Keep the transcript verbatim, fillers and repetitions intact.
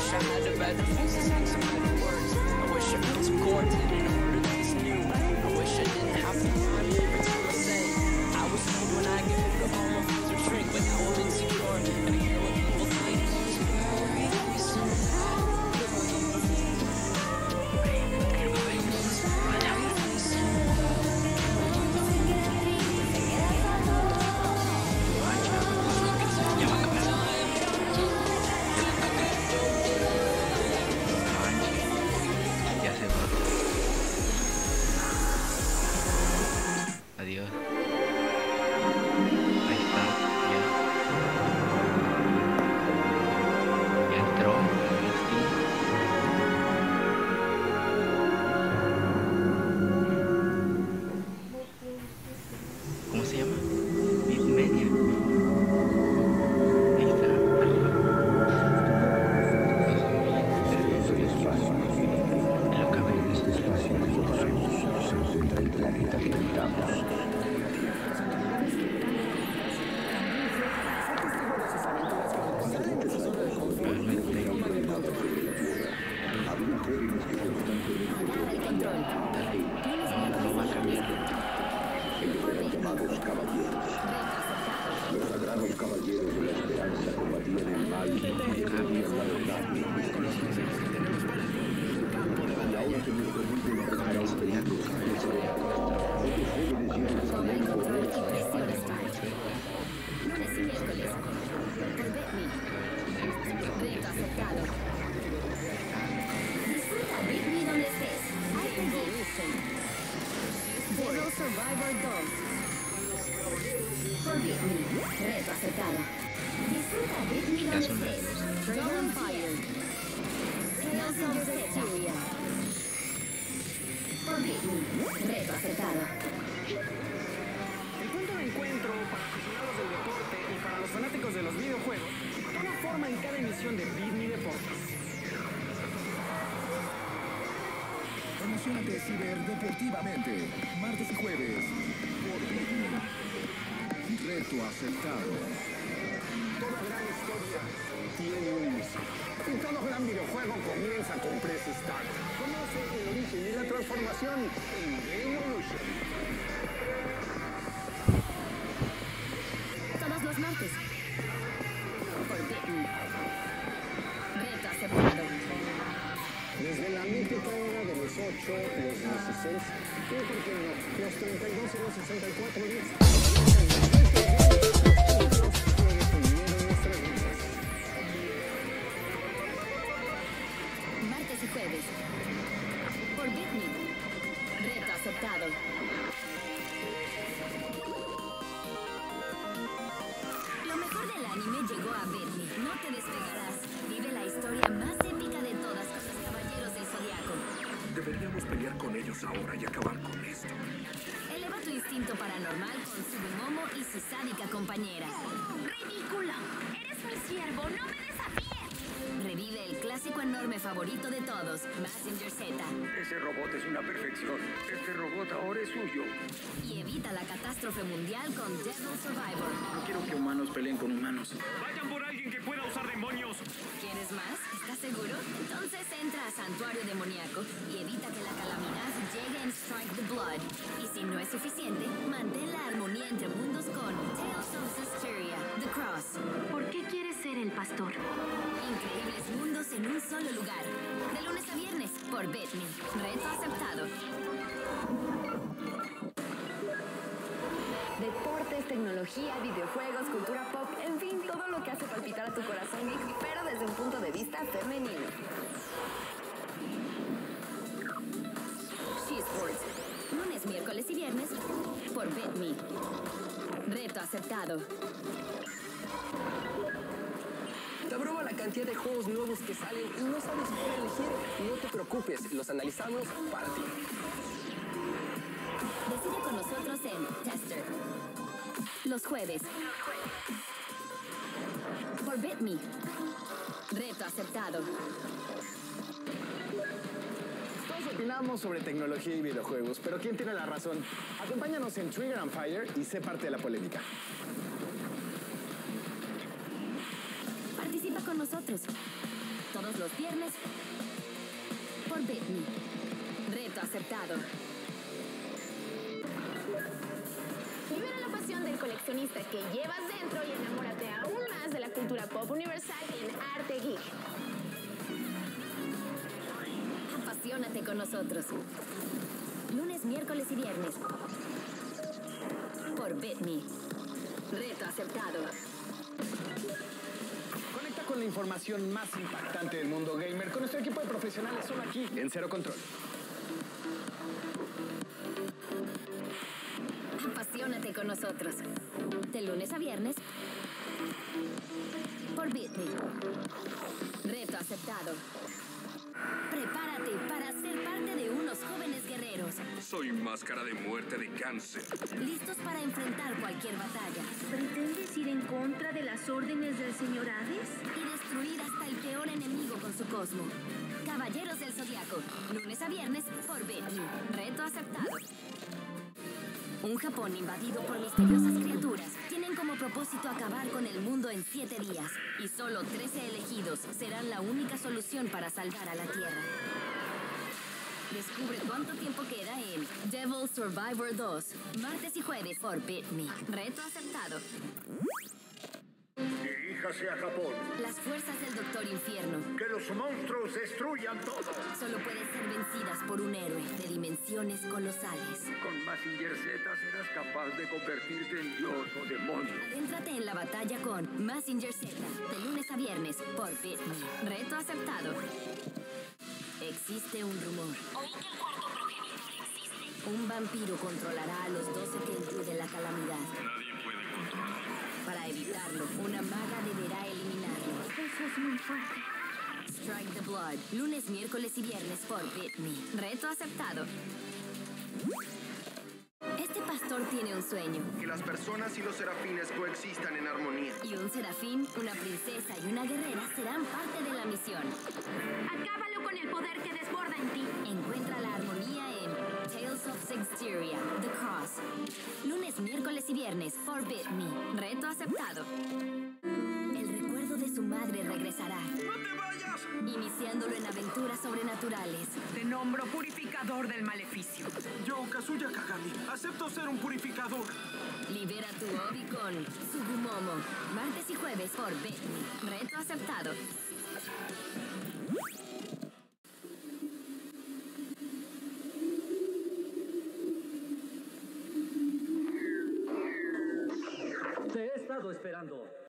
wish I had a better face to speak some better words. I wish I felt some content in order that it's new. I wish I didn't have to find every time I say I was told when I get older all my fears would shrink, but now I'm insecure and I hear what people think. Adiós. Ahí está, ya. Ya entró. ¿Cómo se llama? Bitmedia. Ahí está, arriba. En lo que ve. Este espacio de nosotros se encuentra el planeta que habitamos. Llamados caballeros. Los sagrados caballeros de la esperanza combatían el mal y defendían la verdad. Y ahora que nos permiten dejar a los pelados a esa otros jóvenes llenos de talento por Lunes y miércoles. Por Betme. Reto aceptado. Disfruta Betme donde estés. Evolution. Devil Survivor dos. Por Betme. Reto aceptado. Disfruta Betme donde estés. Dragon Fire. Messenger Syria. Por Betme. Reto aceptado. El punto de encuentro para aficionados del deporte y para los fanáticos de los videojuegos toma forma en cada emisión de Betme Deportes. Emocionate ciberdeportivamente, martes y jueves, por Betme. Reto aceptado. Toda gran historia tiene un inicio. Y todo gran videojuego comienza con Press Start. Conoce el origen y la transformación en Evolution. Todos los martes. Por Betme. Reto aceptado. Desde la mítica era de los ocho, los dieciséis, y por qué no, los treinta y dos y los sesenta y cuatro bits. Martes y jueves. Por Betme. Reto aceptado. Lo mejor del anime llegó a Betme. No te despegarás. Vive la historia más épica de todas con los caballeros del Zodiaco. Deberíamos pelear con ellos ahora y acabar con esto. Eleva tu instinto paranormal con Sugimomo y su sádica compañera. ¡Ridículo! ¡Eres mi siervo! ¡No me desafíes! Revive el clásico enorme favorito de todos, Messenger Z. Ese robot es una perfección. Este robot ahora es suyo. Y evita la catástrofe mundial con Devil Survivor. No quiero que humanos peleen con humanos. Vayan por alguien que pueda usar demonios. ¿Quieres más? ¿Estás seguro? Entonces entra a Santuario Demoníaco y evita que la calamidad llegue en Strike the Blood. Y si no es suficiente, mantén la armonía entre mundos con Tales of Susteria, The Cross. ¿Por qué quieres ser el pastor? Increíbles mundos en un solo lugar. De lunes a viernes, por Betme. Reto aceptado. Deportes, tecnología, videojuegos, cultura pop, en fin, todo lo que hace palpitar a tu corazón geek, pero desde un punto de vista femenino. She Sports. Lunes, miércoles y viernes, por Betme. Reto aceptado. Te abruma la cantidad de juegos nuevos que salen y no sabes cuál elegir. No te preocupes, los analizamos para ti. Decide con nosotros en Tester. Los jueves. Por Betme. Reto aceptado. Todos opinamos sobre tecnología y videojuegos, pero ¿quién tiene la razón? Acompáñanos en Trigger and Fire y sé parte de la polémica. Participa con nosotros. todos los viernes por Bitme. Reto aceptado. Libera la pasión del coleccionista que llevas dentro y enamórate aún más de la cultura pop universal en Arte Geek. Apasionate con nosotros. Lunes, miércoles y viernes por Bitme. Reto aceptado. Conecta con la información más impactante del mundo gamer con nuestro equipo de profesionales solo aquí en Cero Control. Apasionate con nosotros. De lunes a viernes por Bitme. Reto aceptado. Prepárate para ser parte de unos jóvenes guerreros. Soy máscara de muerte de cáncer. Listos para enfrentar cualquier batalla. ¿Pretendes ir en contra de las órdenes del señor Hades? Y destruir hasta el peor enemigo con su cosmo. Caballeros del Zodiaco. Lunes a viernes por Bitme. Reto aceptado. Un Japón invadido por misteriosas criaturas tienen como propósito acabar con el mundo en siete días. Y solo trece elegidos serán la única solución para salvar a la Tierra. Descubre cuánto tiempo queda en Devil Survivor dos. Martes y jueves por Bitme. Reto aceptado. Diríjase a Japón. Las fuerzas del Doctor Infierno. Que los monstruos destruyan todo. Solo pueden ser vencidas por un héroe de dimensiones colosales. Con Mazinger Z serás capaz de convertirte en dios o demonio. Adéntrate en la batalla con Mazinger Z, de lunes a viernes, por Bitme. Reto aceptado. Existe un rumor. Oí que el cuarto progenitor existe. Un vampiro controlará a los doce Kenju de la calamidad. Nadie puede controlarlo. Para evitarlo, una maga deberá eliminarlo. Eso es muy fuerte. Strike the Blood, lunes, miércoles y viernes por Bitme. Reto aceptado. Este pastor tiene un sueño. Que las personas y los serafines coexistan en armonía. Y un serafín, una princesa y una guerrera serán parte de la misión. Acábalo con el poder que desborda en ti. Encuentra la armonía en Tales of Sexteria, The Cross. Lunes, miércoles y viernes por Bitme. Reto aceptado. El recuerdo de su madre regresará. ¡No te vayas! Iniciándolo en aventuras sobrenaturales. Te nombro purificador del maleficio. Yo, Kazuya Kagami, acepto ser un purificador. Libera tu hobby con Sugumomo. Martes y jueves por Bitme. Reto aceptado. Te he estado esperando.